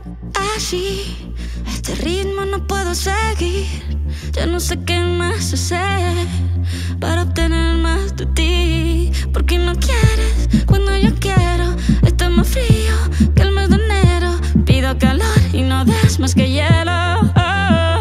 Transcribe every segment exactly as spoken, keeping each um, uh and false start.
así, este ritmo no puedo seguir. Ya no sé qué más hacer para obtener más de ti. Porque no quieres cuando yo quiero. Está más frío que el mes de enero. Pido calor y no des más que hielo. Oh.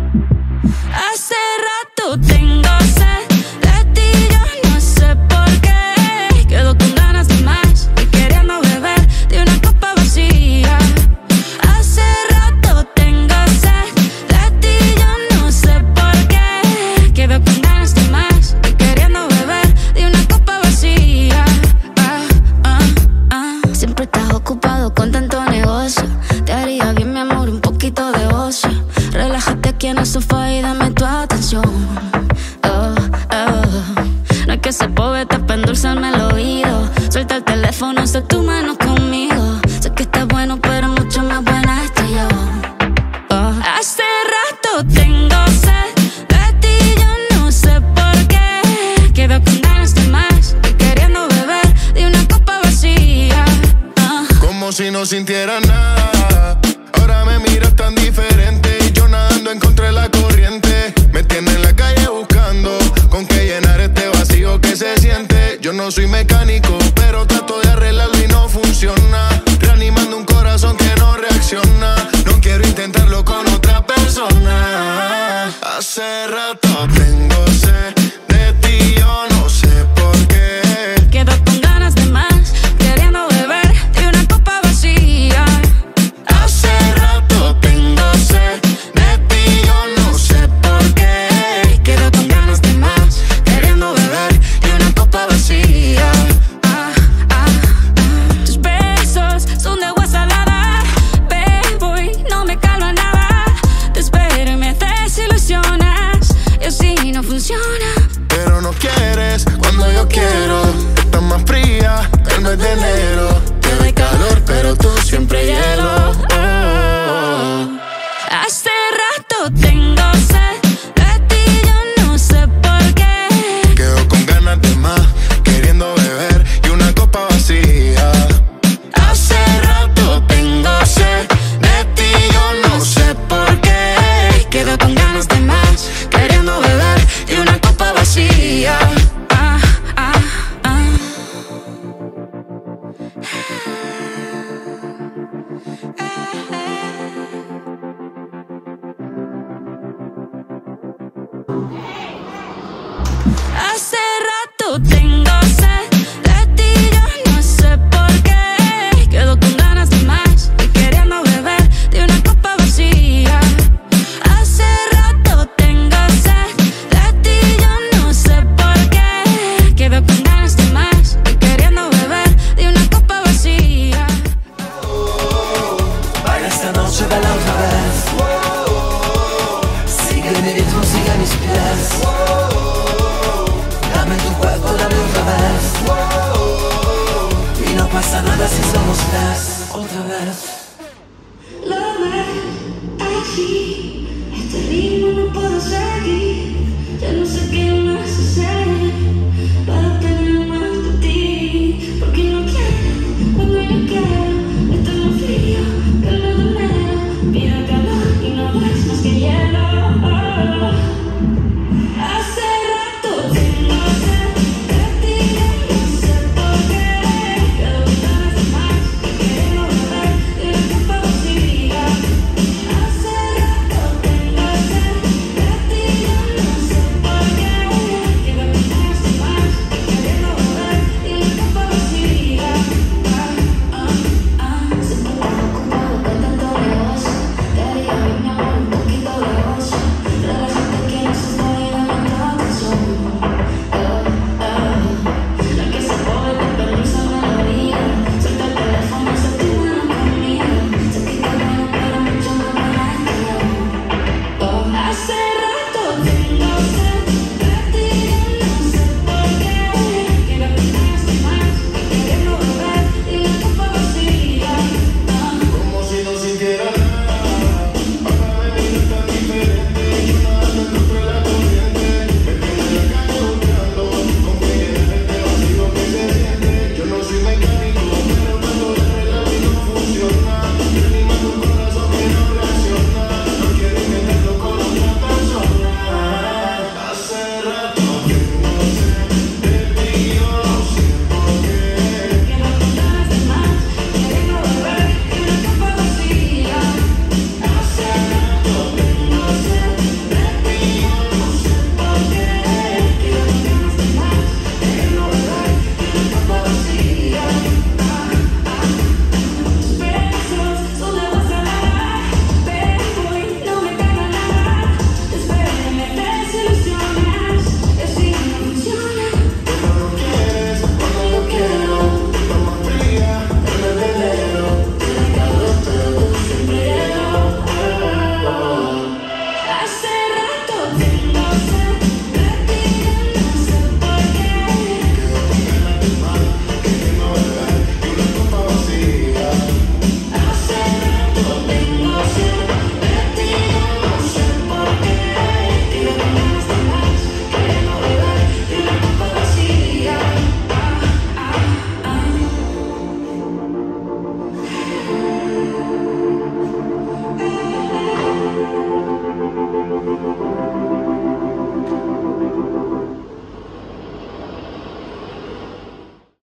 Hace rato tengo sed de ti, yo no sé por qué. Quedo con ganas de más y queriendo beber de una copa vacía. Hace rato tengo sed de ti, yo no sé por qué. Quedo con ganas de más y queriendo beber de una copa vacía. Ah, ah, ah. Siempre estás ocupado con tanto negocio. Te haría bien, mi amor, un poquito de ocio. Relájate aquí en el sofá y dame tu atención. Oh, oh. No hay que ser poeta para endulzarme el oído. Suelta el teléfono, haz tu mano conmigo. Sé que estás bueno, pero mucho más buena estoy yo. Oh. Hace rato tengo sed de ti, yo no sé por qué. Quedo con ganas de más y queriendo beber de una copa vacía. Oh. Como si no sintiera nada. Ahora me miras tan diferente y yo nadando en contra de la corriente. Me tiene en la calle buscando con qué llenar este vacío que se siente. Yo no soy mecánico, pero trato de arreglarlo y no funciona. Reanimando un corazón que no reacciona. No quiero intentarlo con otra persona. Hace rato tengo sed de ti, yo no sé por qué. Quedo con ganas de más, queriendo beber de una copa vacía. Hace rato tengo sed de ti, yo no sé por qué. Quedo con ganas de más, queriendo beber de una copa vacía. Ah, ah, ah. Tus besos son de agua salada. Bebo y no me calma nada. Te espero y me desilusionas. Y así no funciona. Pero no quieres cuando yo quiero. Estás más fría que el mes de enero. Te doy calor, pero tú siempre hielo. Oh. Hace rato tengo sed de ti, yo no sé por qué. Quedo con ganas de más, queriendo beber y una copa vacía. Hace rato tengo sed de ti, yo no sé por qué. Quedo con ganas de más, queriendo beber de una copa vacía. Ah, ah, ah. Hace rato tengo sed de ti, yo no sé por qué. Quedo con ganas de más y queriendo beber de una copa vacía. Hace rato tengo sed de ti, yo no sé por qué. Quedo con ganas de más y queriendo beber de una copa vacía. Baila esta noche, baila otra vez. Sigue mi ritmo, sigue mis pies. Dame tu cuerpo, dame otra vez. Y no pasa nada si somos tres. Otra vez. Lo ves así, este ritmo no puedo seguir. Ya no sé qué más hacer para obtener más de ti. Porque no quiero cuando yo quiero. Estoy más frío que el mes de enero. Pido calor y no ves más que hielo. Oh.